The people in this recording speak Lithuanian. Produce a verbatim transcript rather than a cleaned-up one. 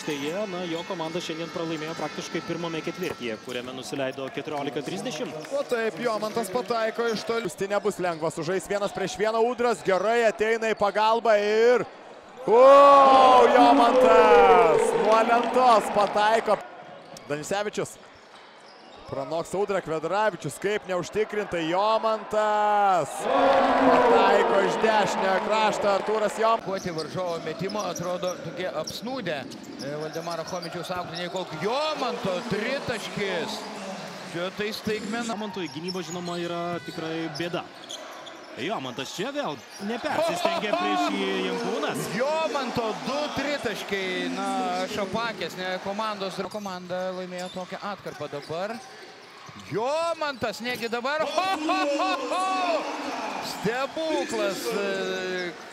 aikštėje. Na, jo komanda šiandien pralaimėjo praktiškai pirmame ketvirtyje, kuriame nusileido keturiolika trisdešimt. O taip, Jomantas pataiko iš toli. Tai nebus lengva sužais vienas prieš vieną. Ūdras gerai ateina į pagalbą ir... O, Jomantas nuo lentos pataiko. Danisevičius. Pranoks Audrą, Kvedravičius, kaip neužtikrintai Jomantas. Pataiko iš dešinio krašto Artūras Jomantas. Kuoti varžovo metimo atrodo tokie apsnūdę Valdemaro Chomičiaus aukliniai, kol Jomanto tritaškis. Čia tai staigmena. Jomantui gynyba, žinoma, yra tikrai bėda. Jomantas čia vėl nepersistengė prieš jį Jankūnas. Jomanto du tritaškiai, na, šapakės, ne komandos. Ir komanda laimėjo tokią atkarpą dabar. Jomantas, negi dabar. Ho, ho, ho, ho! Stebuklas.